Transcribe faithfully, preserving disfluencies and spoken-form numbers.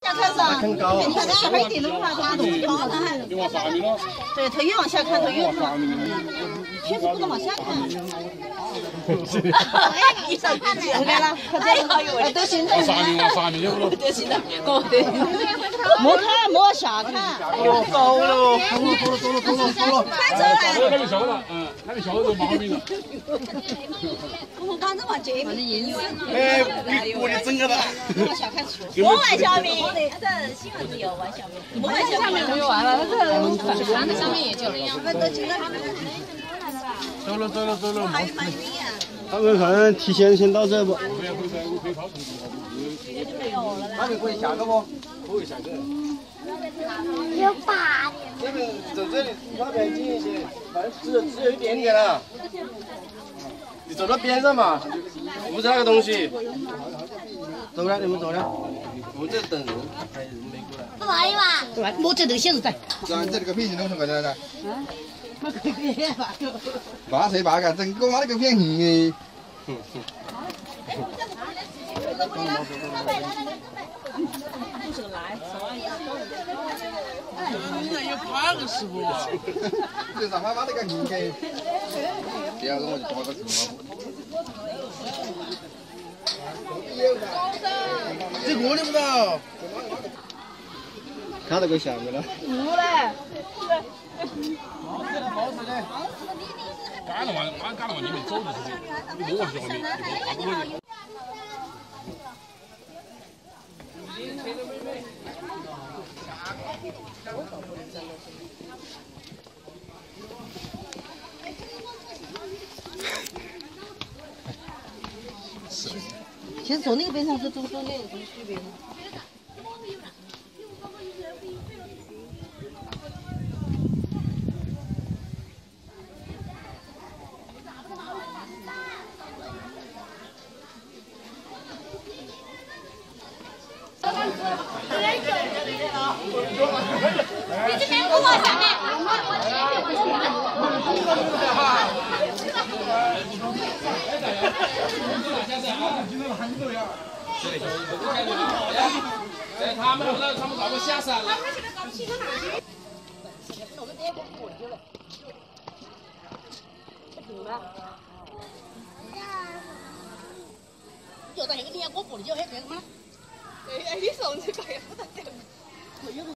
下看上，你看那海底的话，它动不高的还。越往上面了。对，它越往下看，它越高。平时不能往下看。你上看来了，哎呀，都行的。往上面，往上面有了。都行的，高的。莫看，莫下看。哦，高了。走了，走了，走了，走了，走了。看出来了。还没笑了，嗯，还没笑就冒名了。我反正往这边引诱。哎，我的整个的。往下看出。我玩小明。我那这新闻自由玩小明。我玩小明没有玩了，这看着小明也就那样。都进了。走了，走了，走了。他们看提前先到这不？那边可以下个不？可以下个。有八点。这边走这里那边近一些，反正只只有一点点了。你走到边上嘛，扶着那个东西。走了，你们走了。我们这等人，还有人没过来。不来嘛？不来，我这都现在在。这这个片子弄什么的呢？啊？我可以吧？把谁把个？整个妈那个片子。嗯嗯。有八个师傅。就上妈妈那个硬给。第二个我就抓个什么？这个你不知道？看到个下面了。不嘞。赶了往，俺赶了往里面走就是，你摸过去后面，你爬不过去。其实走那个边上和走走那有什么区别呢？你这边不往下面。在他们那，他们搞不下山了。他们现在搞不清楚哪去。我们这个过去了。不行吧？就在那个地下过过的，就还干什么？哎，你说这个也不得了。